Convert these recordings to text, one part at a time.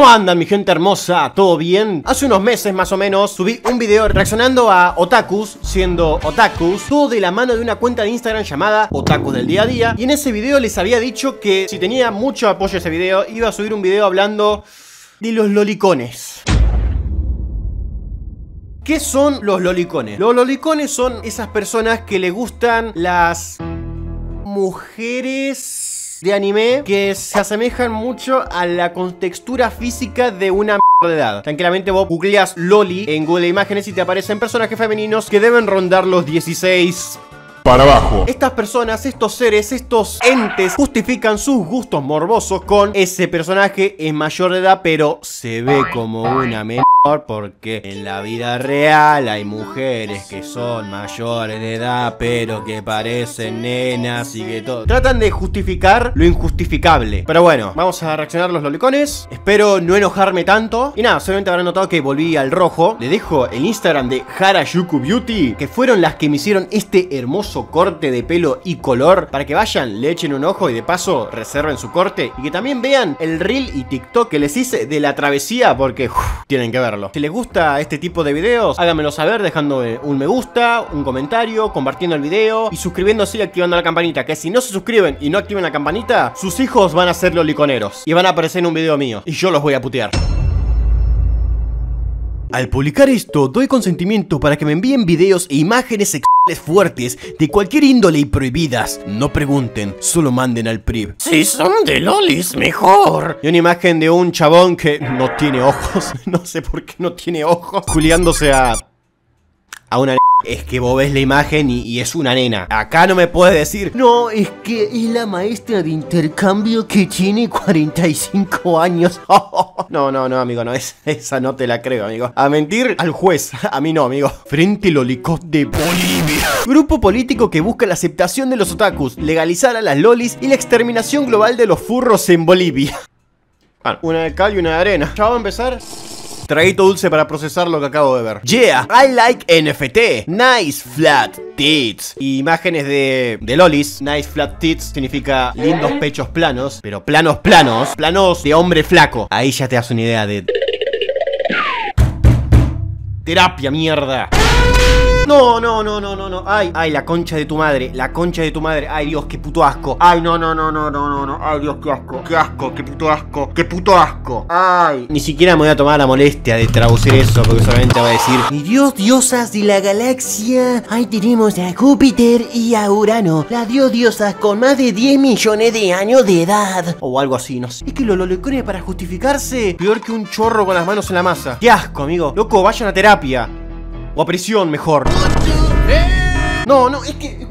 ¿Cómo andan, mi gente hermosa? ¿Todo bien? Hace unos meses más o menos subí un video reaccionando a otakus, siendo otakus, todo de la mano de una cuenta de Instagram llamada Otakus del Día a Día. Y en ese video les había dicho que si tenía mucho apoyo ese video, iba a subir un video hablando de los lolicones. ¿Qué son los lolicones? Los lolicones son esas personas que le gustan las mujeres de anime que se asemejan mucho a la contextura física de una de edad. Tranquilamente vos googleas loli en Google Imágenes y te aparecen personajes femeninos que deben rondar los 16 para abajo. Estas personas, estos seres, estos entes justifican sus gustos morbosos con ese personaje es mayor de edad pero se ve como una menor, porque en la vida real hay mujeres que son mayores de edad pero que parecen nenas y que todo. Tratan de justificar lo injustificable. Pero bueno, vamos a reaccionar a los lolicones. Espero no enojarme tanto. Y nada, solamente habrán notado que volví al rojo. Le dejo el Instagram de Harajuku Beauty, que fueron las que me hicieron este hermoso corte de pelo y color, para que vayan, le echen un ojo y de paso reserven su corte. Y que también vean el reel y TikTok que les hice de la travesía, porque tienen que verlo. Si les gusta este tipo de videos, háganmelo saber dejando un me gusta, un comentario, compartiendo el video y suscribiéndose y activando la campanita, que si no se suscriben y no activan la campanita, sus hijos van a ser loliconeros y van a aparecer en un video mío y yo los voy a putear. Al publicar esto, doy consentimiento para que me envíen videos e imágenes sexuales fuertes de cualquier índole y prohibidas. No pregunten, solo manden al PRIV. Si son de lolis, mejor. Y una imagen de un chabón que no tiene ojos. No sé por qué no tiene ojos. Juliándose a una... Es que vos ves la imagen y es una nena. Acá no me puedes decir, no, es que es la maestra de intercambio que tiene 45 años. No, amigo, no, esa no te la creo, amigo. A mentir al juez, a mí no, amigo. Frente Lolicot de Bolivia. Grupo político que busca la aceptación de los otakus, legalizar a las lolis y la exterminación global de los furros en Bolivia. Bueno, una de cal y una de arena. ¿Ya va a empezar? Traguito dulce para procesar lo que acabo de ver. Yeah, I like NFT. Nice flat tits. Imágenes de lolis. Nice flat tits significa lindos pechos planos. Pero planos de hombre flaco. Ahí ya te das una idea de... terapia, mierda. No. Ay, la concha de tu madre. La concha de tu madre. Ay, Dios, qué puto asco. Ay, no. Ay, Dios, qué asco. Qué asco, qué puto asco. Qué puto asco. Ay. Ni siquiera me voy a tomar la molestia de traducir eso, porque solamente va a decir: mi Dios, diosas de la galaxia. Ahí tenemos a Júpiter y a Urano. Las diosas con más de 10 millones de años de edad. O algo así, no sé. Es que los lolicones para justificarse, peor que un chorro con las manos en la masa. Qué asco, amigo. Loco, vayan a terapia. O a prisión, mejor. No, es que...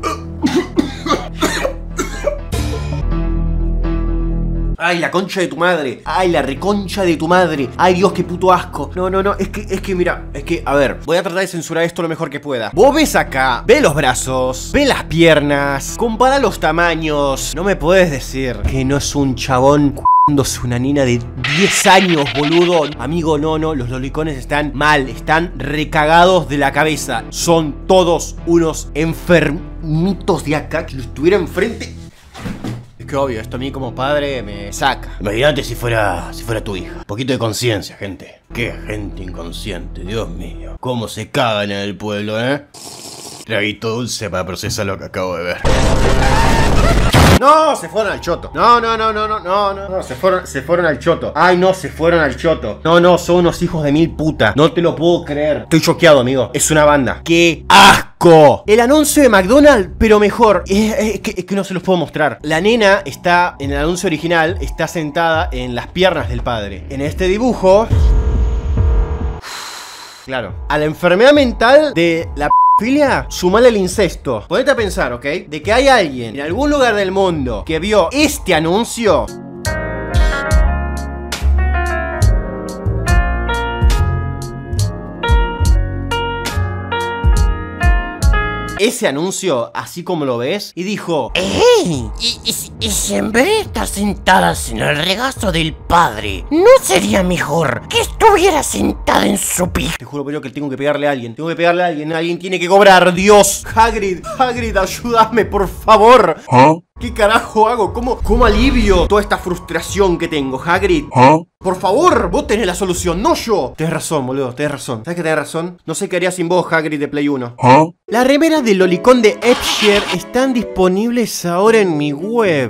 Ay, la concha de tu madre. Ay, la reconcha de tu madre. Ay, Dios, qué puto asco. No, es que mira, a ver, voy a tratar de censurar esto lo mejor que pueda. Vos ves acá, ve los brazos, ve las piernas, compara los tamaños. No me podés decir que no es un chabón una nena de 10 años, boludo. Amigo, no, los lolicones están mal, están recagados de la cabeza. Son todos unos enfermitos de acá. Que lo estuviera enfrente. Es que obvio, esto a mí como padre me saca. Imagínate si fuera tu hija. Un poquito de conciencia, gente. Qué gente inconsciente, Dios mío. Cómo se cagan en el pueblo, Traguito dulce para procesar lo que acabo de ver. No, se fueron al choto. No, se fueron al choto. Ay, no, se fueron al choto. No, son unos hijos de mil puta. No te lo puedo creer. Estoy choqueado, amigo. Es una banda. ¡Qué asco! El anuncio de McDonald's, pero mejor. Es que no se los puedo mostrar. La nena está, en el anuncio original, está sentada en las piernas del padre. En este dibujo... Claro. A la enfermedad mental de la... filia, sumale el incesto. Ponete a pensar, ¿ok? De que hay alguien en algún lugar del mundo que vio este anuncio. Ese anuncio, así como lo ves, y dijo: ¡Ey! ¿Y si en vez de estar sentadas en el regazo del padre, no sería mejor que estuviera sentada en su pija? Te juro, pero que tengo que pegarle a alguien. Alguien tiene que cobrar. Dios, Hagrid, ayúdame, por favor. ¿Qué carajo hago? ¿Cómo alivio toda esta frustración que tengo, Hagrid? ¿Ah? Por favor, vos tenés la solución, no yo. Tenés razón, boludo, tenés razón. ¿Sabes que tenés razón? No sé qué haría sin vos, Hagrid de Play 1. ¿Ah? Las remeras del lolicón de Epshire están disponibles ahora en mi web.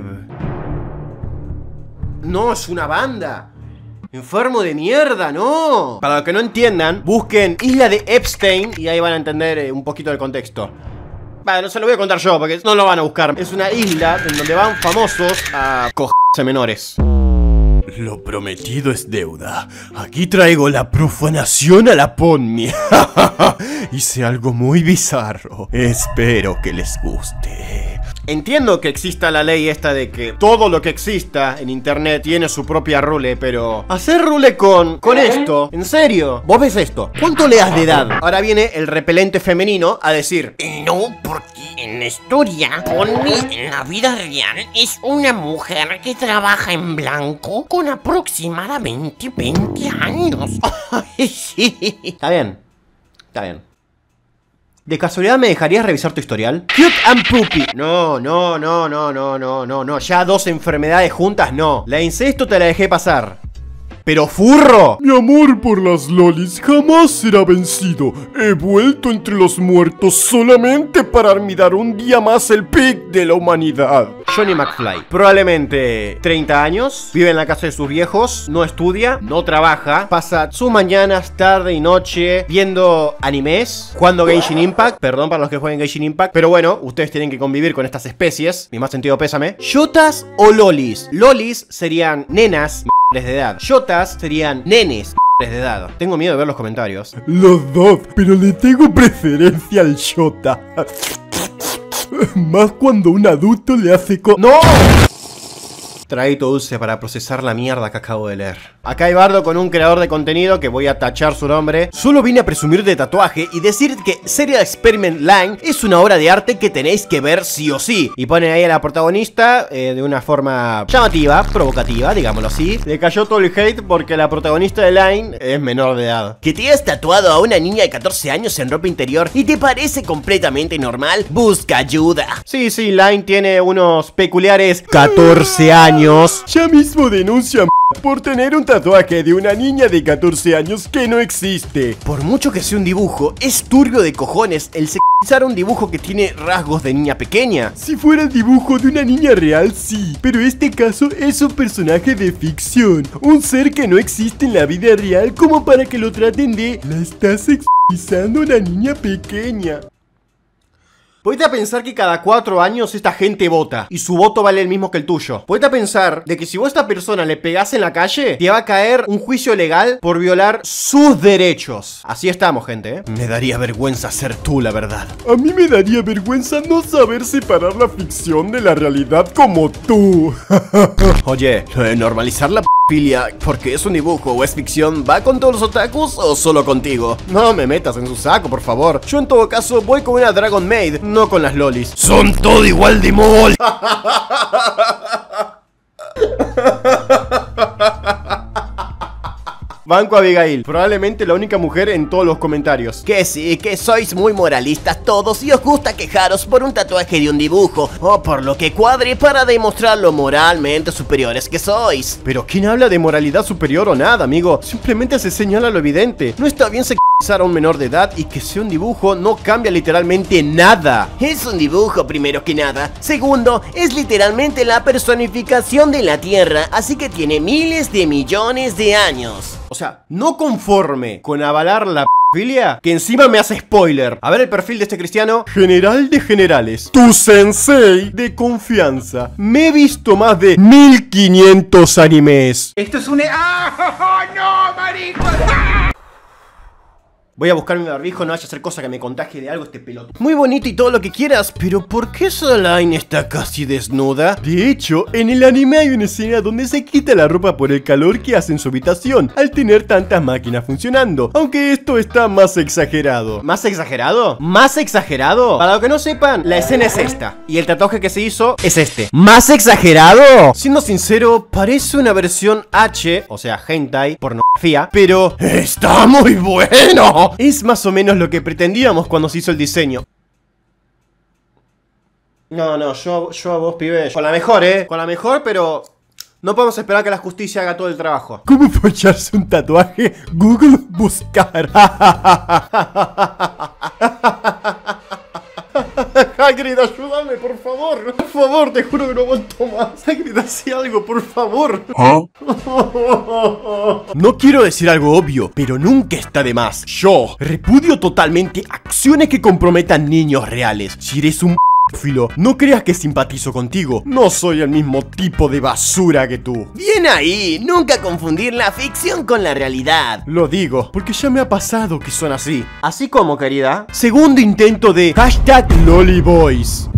No, es una banda. Enfermo de mierda, no. Para los que no entiendan, busquen Isla de Epstein y ahí van a entender un poquito del contexto. Vale, no se lo voy a contar yo porque no lo van a buscar. Es una isla en donde van famosos a cogerse menores. Lo prometido es deuda. Aquí traigo la profanación a la Ponmi. Hice algo muy bizarro. Espero que les guste. Entiendo que exista la ley esta de que todo lo que exista en internet tiene su propia rule, pero hacer rule con esto, ¿en serio? ¿Vos ves esto? ¿Cuánto le das de edad? Ahora viene el repelente femenino a decir: no, porque en la historia, Ponmi en la vida real es una mujer que trabaja en blanco con aproximadamente 20 años. sí. Está bien, está bien. ¿De casualidad me dejarías revisar tu historial? Cute and Poopy. No. Ya 2 enfermedades juntas, no. La incesto te la dejé pasar. ¡Pero furro! Mi amor por las lolis jamás será vencido. He vuelto entre los muertos solamente para armidar un día más el pic de la humanidad. Johnny McFly, probablemente 30 años, vive en la casa de sus viejos, no estudia, no trabaja, pasa sus mañanas, tarde y noche viendo animes, jugando Genshin Impact, perdón para los que jueguen Genshin Impact, pero bueno, ustedes tienen que convivir con estas especies, mi más sentido pésame. ¿Yotas o lolis? Lolis serían nenas de edad, yotas serían nenes de edad. Tengo miedo de ver los comentarios. Los dos, pero le tengo preferencia al Shota. Más cuando un adulto le hace ¡No! Traguito dulce para procesar la mierda que acabo de leer. Acá hay bardo con un creador de contenido que voy a tachar su nombre. Solo vine a presumir de tatuaje y decir que Serial Experiment Line es una obra de arte que tenéis que ver sí o sí. Y ponen ahí a la protagonista de una forma llamativa, provocativa, digámoslo así. Le cayó todo el hate porque la protagonista de Line es menor de edad. ¿Que te has tatuado a una niña de 14 años en ropa interior y te parece completamente normal? Busca ayuda. Sí, Line tiene unos peculiares 14 años. Ya mismo denuncian por tener un tatuaje de una niña de 14 años que no existe. Por mucho que sea un dibujo, es turbio de cojones el sexualizar un dibujo que tiene rasgos de niña pequeña. Si fuera el dibujo de una niña real, sí, pero este caso es un personaje de ficción, un ser que no existe en la vida real como para que lo traten de la está sexualizando una niña pequeña. Ponete a pensar que cada 4 años esta gente vota y su voto vale el mismo que el tuyo. Ponete a pensar de que si vos a esta persona le pegás en la calle, te va a caer un juicio legal por violar sus derechos. Así estamos, gente, ¿eh? Me daría vergüenza ser tú, la verdad. A mí me daría vergüenza no saber separar la ficción de la realidad como tú. Oye, lo de normalizar la filia porque es un dibujo o es ficción, ¿va con todos los otakus o solo contigo? No me metas en su saco, por favor. Yo en todo caso voy con una Dragon Maid, no con las lolis. Son todo igual de mol. Banco Abigail, probablemente la única mujer en todos los comentarios. Que sí, que sois muy moralistas todos y os gusta quejaros por un tatuaje de un dibujo o por lo que cuadre para demostrar lo moralmente superiores que sois. Pero ¿quién habla de moralidad superior o nada, amigo? Simplemente se señala lo evidente. No está bien sexualizar a un menor de edad y que sea un dibujo no cambia literalmente nada. Es un dibujo primero que nada. Segundo, es literalmente la personificación de la Tierra, así que tiene miles de millones de años. O sea, no conforme con avalar la filia, que encima me hace spoiler. A ver el perfil de este cristiano. General de generales, tu sensei de confianza. Me he visto más de 1500 animes. Esto es un... ¡Ah! ¡No, marico! Voy a buscar mi barbijo, no vaya a hacer cosa que me contagie de algo este pelotudo. Muy bonito y todo lo que quieras, pero ¿por qué Soline está casi desnuda? De hecho, en el anime hay una escena donde se quita la ropa por el calor que hace en su habitación al tener tantas máquinas funcionando, aunque esto está más exagerado. ¿Más exagerado? ¿Más exagerado? Para los que no sepan, la escena es esta y el tatuaje que se hizo es este. ¿Más exagerado? Siendo sincero, parece una versión H, o sea, hentai, pornografía, pero ¡está muy bueno! Es más o menos lo que pretendíamos cuando se hizo el diseño. No, yo a vos, pibe. Con la mejor, con la mejor, pero no podemos esperar que la justicia haga todo el trabajo. ¿Cómo follarse un tatuaje? Google buscar. Hagrid, ayúdame, por favor. Por favor, te juro que no aguanto más. Hagrid, haz algo, por favor. No quiero decir algo obvio, pero nunca está de más. Yo repudio totalmente acciones que comprometan niños reales. Si eres un filo, no creas que simpatizo contigo. No soy el mismo tipo de basura que tú. Bien ahí, nunca confundir la ficción con la realidad. Lo digo, porque ya me ha pasado que son así. Así como, querida. Segundo intento de #LollyBoys.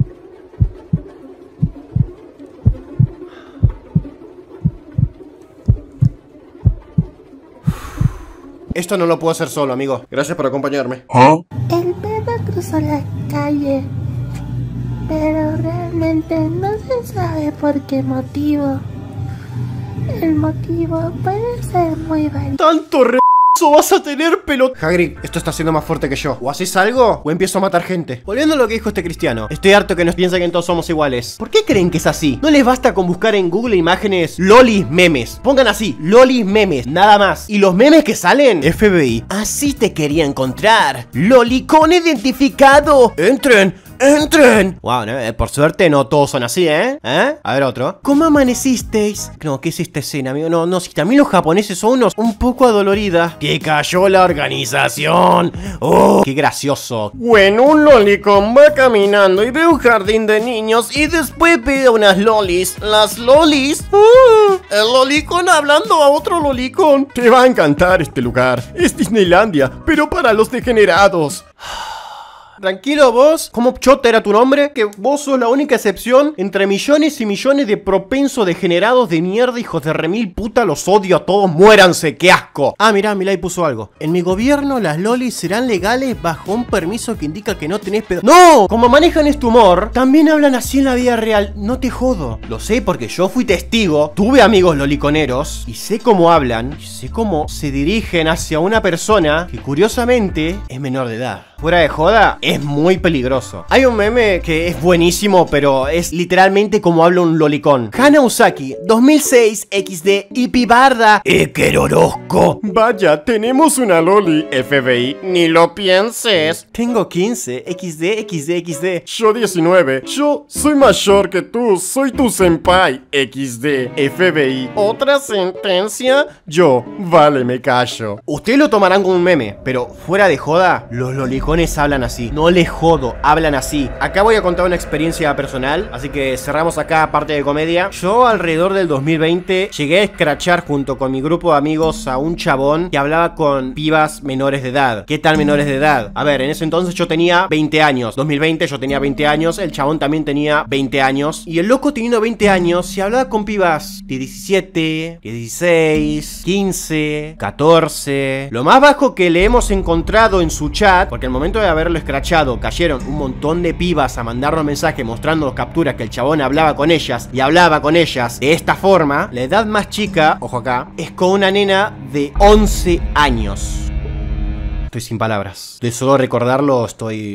Esto no lo puedo hacer solo, amigo. Gracias por acompañarme. El perro cruzó la calle, pero realmente no se sabe por qué motivo. El motivo puede ser muy variado. ¡Tanto vas a tener, pelot! Hagrid, esto está siendo más fuerte que yo. O haces algo, o empiezo a matar gente. Volviendo a lo que dijo este cristiano. Estoy harto que nos piensen que todos somos iguales. ¿Por qué creen que es así? No les basta con buscar en Google imágenes lolis memes. Pongan así, lolis memes, nada más. Y los memes que salen, FBI. Así te quería encontrar. Lolicón identificado. ¡Entren! ¡Entren! Wow, por suerte no todos son así, ¿eh? A ver otro. ¿Cómo amanecisteis? No, ¿qué es esta escena, amigo? No, si también los japoneses son unos un poco adoloridas. ¡Que cayó la organización! ¡Oh! ¡Qué gracioso! Bueno, un lolicón va caminando y ve un jardín de niños y después ve a unas lolis. ¿Las lolis? El lolicón hablando a otro lolicón. Te va a encantar este lugar. Es Disneylandia, pero para los degenerados. Tranquilo vos, ¿cómo chota era tu nombre? Que vos sos la única excepción entre millones y millones de propensos degenerados de mierda, hijos de remil puta, los odio a todos, muéranse, qué asco. Ah, mirá, Milay puso algo. En mi gobierno las lolis serán legales bajo un permiso que indica que no tenés pedo. ¡No! Como manejan este humor, también hablan así en la vida real, no te jodo. Lo sé porque yo fui testigo, tuve amigos loliconeros y sé cómo hablan, y sé cómo se dirigen hacia una persona que curiosamente es menor de edad. Fuera de joda, es muy peligroso. Hay un meme que es buenísimo, pero es literalmente como habla un lolicón. Hana Usaki, 2006, XD, y pibarda. ¡Ekerorosco! Vaya, tenemos una loli, FBI. Ni lo pienses. Tengo 15, XD. Yo 19. Yo soy mayor que tú. Soy tu senpai, XD, FBI. ¿Otra sentencia? Yo, vale, me callo. Ustedes lo tomarán como un meme, pero fuera de joda, los lolicones hablan así. No les jodo, hablan así. Acá voy a contar una experiencia personal, así que cerramos acá parte de comedia. Yo alrededor del 2020 llegué a escrachar junto con mi grupo de amigos a un chabón que hablaba con pibas menores de edad. ¿Qué tal menores de edad? A ver, en ese entonces yo tenía 20 años. 2020 yo tenía 20 años, el chabón también tenía 20 años. Y el loco teniendo 20 años se hablaba con pibas de 17, 16, 15, 14. Lo más bajo que le hemos encontrado en su chat, porque el momento de haberlo escrachado cayeron un montón de pibas a mandarnos mensajes mostrándonos capturas que el chabón hablaba con ellas y hablaba con ellas de esta forma. La edad más chica, ojo acá, es con una nena de 11 años. Estoy sin palabras. De solo recordarlo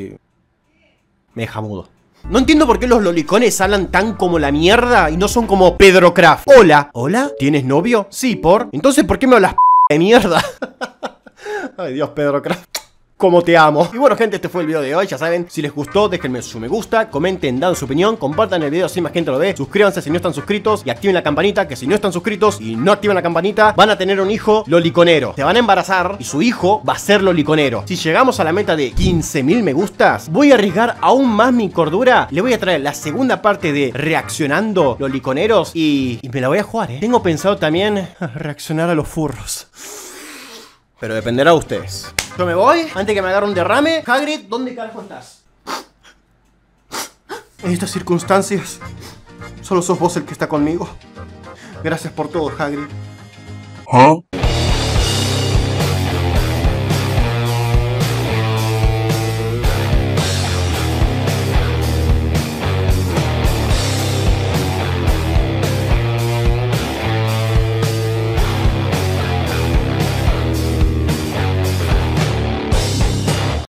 me deja mudo. No entiendo por qué los lolicones hablan tan como la mierda y no son como Pedro Craft. Hola. ¿Hola? ¿Tienes novio? Sí, ¿por? Entonces, ¿por qué me hablas de mierda? Ay, Dios, Pedro Craft. Como te amo. Y bueno, gente, este fue el video de hoy. Ya saben, si les gustó, déjenme su me gusta, comenten, dan su opinión, compartan el video si más gente lo ve, suscríbanse si no están suscritos y activen la campanita, que si no están suscritos y no activan la campanita, van a tener un hijo loliconero. Se van a embarazar y su hijo va a ser loliconero. Si llegamos a la meta de 15.000 me gustas, voy a arriesgar aún más mi cordura. Le voy a traer la segunda parte de reaccionando loliconeros y me la voy a jugar, Tengo pensado también reaccionar a los furros. Pero dependerá de ustedes. Yo me voy, antes que me agarre un derrame. Hagrid, ¿dónde carajo estás? En estas circunstancias, solo sos vos el que está conmigo. Gracias por todo, Hagrid.